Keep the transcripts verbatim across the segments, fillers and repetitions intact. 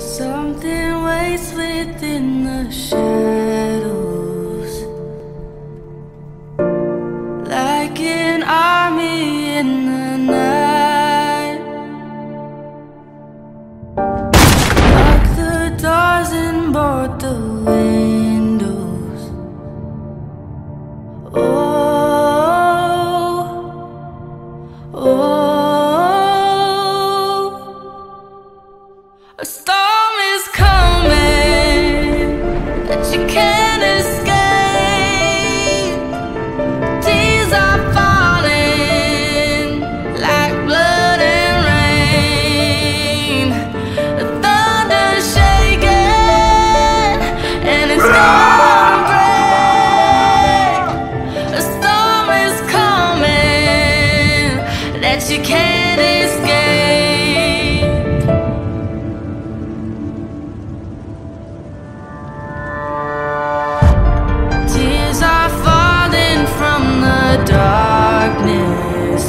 Something waits within the shadows, like an army in the night. Lock the doors and board the windows. Oh, oh, a storm is coming that you can't escape. Tears are falling like blood and rain. The thunder's shaking and it's gonna break. A storm is coming that you can't escape. Darkness,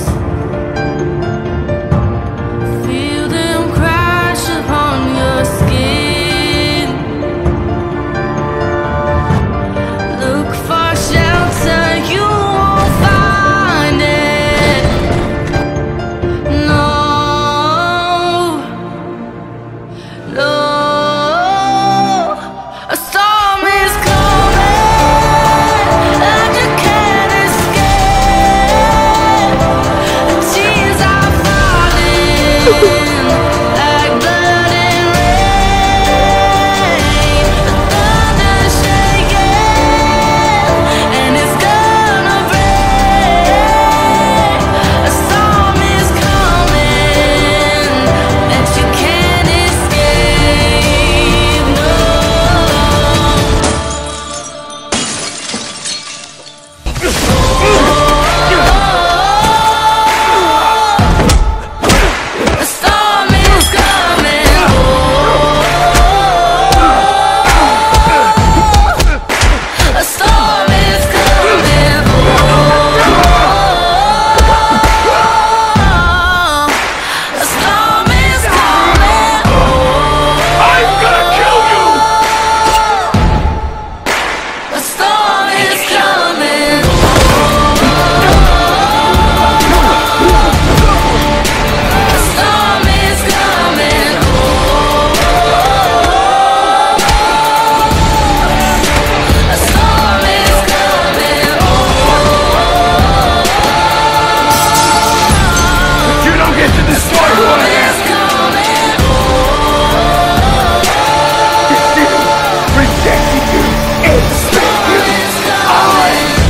feel them crash upon your skin. Look for shelter, you won't find it. No, no, a storm is coming and you can't like blood and rain. The thunder's shaking and it's gonna break. A storm is coming that you can't escape. No.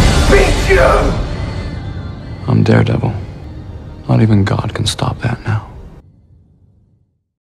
I'm Daredevil. Not even God can stop that now.